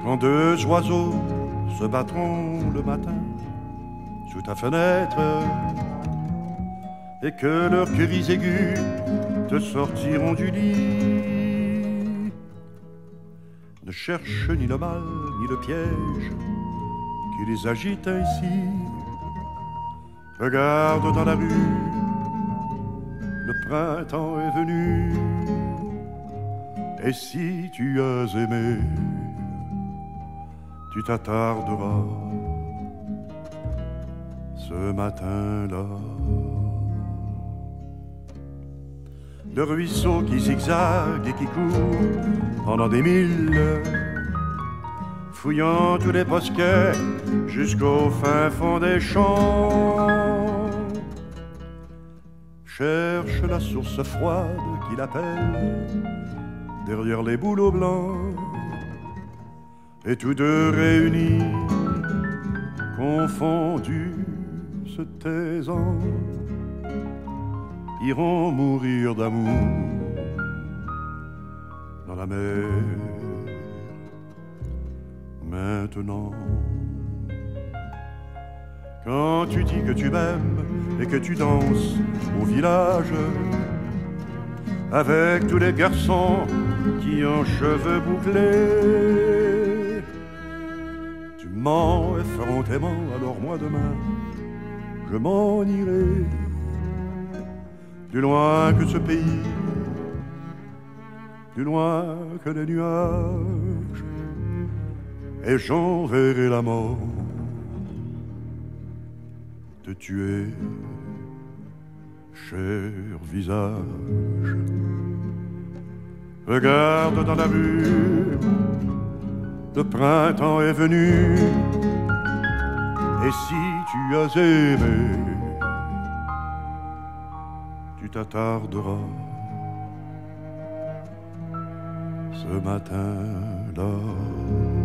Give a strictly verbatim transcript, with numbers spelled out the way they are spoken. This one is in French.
Quand deux oiseaux se battront le matin sous ta fenêtre et que leurs cris aigus te sortiront du lit, ne cherche ni le mal ni le piège qui les agite ainsi. Regarde dans la rue, le printemps est venu. Et si tu as aimé, tu t'attarderas ce matin-là. Le ruisseau qui zigzague et qui court pendant des milles, fouillant tous les bosquets jusqu'au fin fond des champs, cherche la source froide qui l'appelle derrière les bouleaux blancs. Et tous deux réunis, confondus, se taisant, iront mourir d'amour dans la mer. Maintenant, quand tu dis que tu m'aimes et que tu danses au village avec tous les garçons qui ont cheveux bouclés, tu mens effrontément, alors moi demain je m'en irai plus loin que ce pays, plus loin que les nuages, et j'enverrai la mort te tuer, cher visage. Regarde dans la rue, le printemps est venu. Et si tu as aimé, tu t'attarderas ce matin-là.